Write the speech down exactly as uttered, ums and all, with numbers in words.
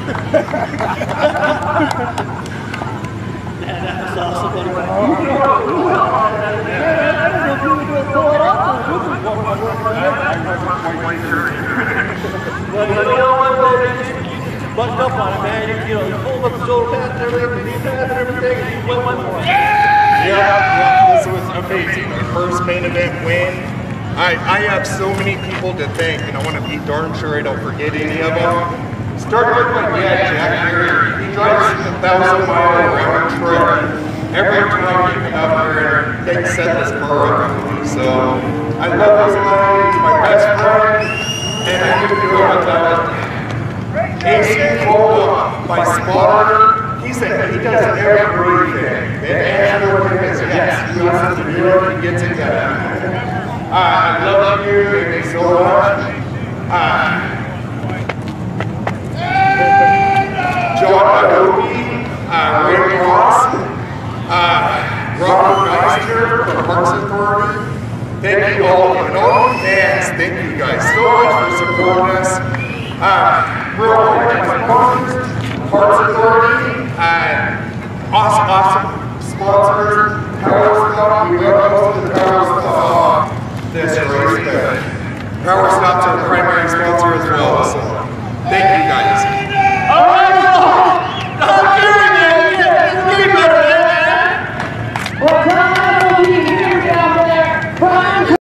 Yeah, that was awesome. Buddy. Well, you know what, baby? Buttoned up on it, man. You, you know, you pulled up the shoulder pads and everything, the knee pads and everything, and you went one more. Yeah, yeah, this was amazing. Our first main event win. I, I have so many people to thank, and I want to be darn sure I don't forget any of them. Started with my dad, Jack Gary. He drives a thousand mile round trip every time he come out here and they set this car up for me. So I love this guy. He's my best friend, and I get to do it with that. A C Cola, my spotter, he said he does everything. The answer to him is yes. He wants to do it and gets it done. Uh, I love you, thank you so much. Uh, John Adobe, uh, Ray Ross, uh, Robert Geister from Parks Authority. Thank you all, and all the fans, thank you guys so much for supporting us. Uh, real quick, my sponsors, Parks Authority, uh, awesome, awesome sponsors, ProStock, we love most of the ProStock. This race, but ProStock's our primary sponsor as well, so thank you guys.